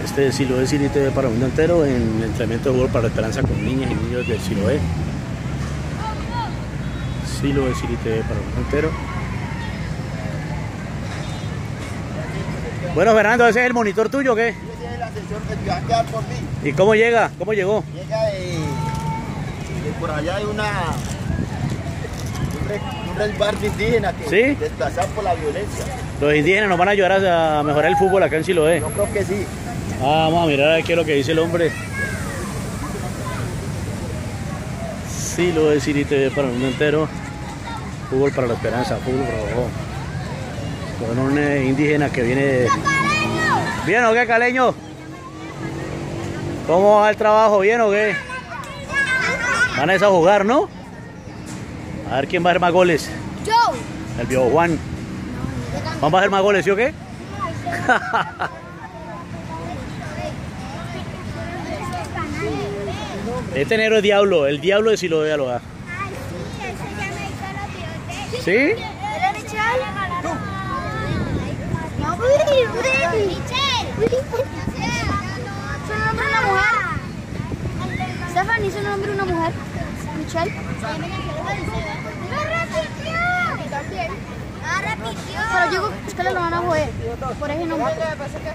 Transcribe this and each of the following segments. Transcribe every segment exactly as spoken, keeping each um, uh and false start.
Este es Siloé City T V para el mundo entero, en el entrenamiento de fútbol para la esperanza con niñas y niños del Siloé. Siloé City T V para el mundo entero. Bueno, Fernando, ¿ese es el monitor tuyo o qué? Sí, ese es el ascensor que te va a quedar por mí. ¿Y cómo llega? ¿Cómo llegó? Llega de, de por allá hay una un, re, un resguardo indígena que ¿Sí? desplazado por la violencia. Los indígenas nos van a ayudar a mejorar el fútbol acá en Siloé. Yo creo que sí. Ah, vamos a mirar a ver qué es lo que dice el hombre. Siloé City T V para el mundo entero. Fútbol para la esperanza, fútbol rojo. Con un eh, indígena que viene de... ¿Bien o qué, caleño? ¿Cómo va el trabajo? ¿Bien o qué? Van a jugar, ¿no? A ver quién va a hacer más goles. Yo. El viejo Juan. ¿Vamos a hacer más goles, sí o qué? Este negro es Diablo, el Diablo de Siloé, lo da. Ay, sí, ese ya me hizo los bigotes. ¿Sí? ¿Era Michelle? No, Michelle. ¿Su nombre una mujer? Stephanie, ¿su nombre una mujer? Michelle. ¡No repitió! ¡Ah, repitió! Pero digo, ustedes lo van a joder por ese nombre. Eso.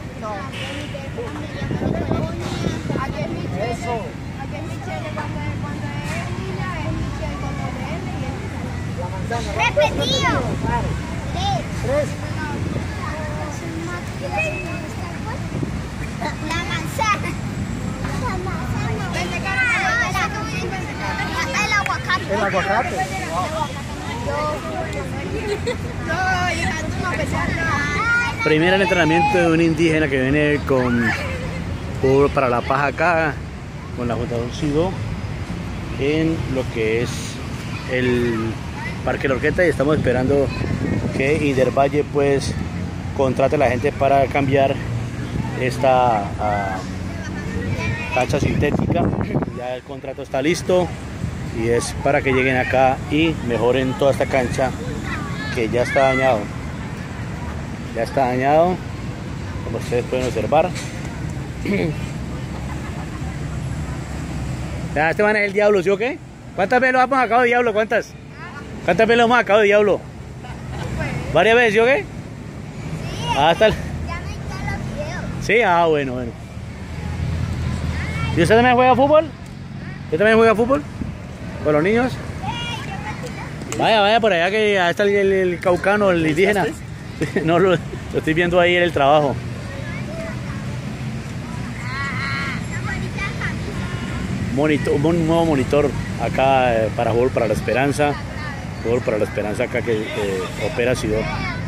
Aquí es Michelle cuando es niña, es Michelle cuando es N y es... ¡Repetido! Tres. La manzana. La manzana. El aguacate. El aguacate. Primer entrenamiento de un indígena que viene con fútbol para la paz acá, con la Fundación Sido, en lo que es el Parque La Orquesta, y estamos esperando que Indervalle pues contrate a la gente para cambiar esta uh, cancha sintética. Ya el contrato está listo y es para que lleguen acá y mejoren toda esta cancha que ya está dañado. Ya está dañado, como ustedes pueden observar. Ya, este man es el Diablo, ¿sí o qué? ¿Cuántas veces lo hemos sacado de Diablo? ¿Cuántas? ¿Cuántas veces lo hemos sacado de Diablo? ¿Varias veces, sí o qué? Ah, hasta el... Ya me hizo los videos. Sí, ah, bueno, bueno. ¿Y usted también juega fútbol? ¿Usted también juega fútbol? ¿Con los niños? Vaya, vaya por allá que ahí está el, el, el caucano, el indígena. No, lo, lo estoy viendo ahí en el trabajo. Monitor, un nuevo monitor acá eh, para fútbol para la esperanza. Fútbol para la esperanza acá que eh, opera Sido.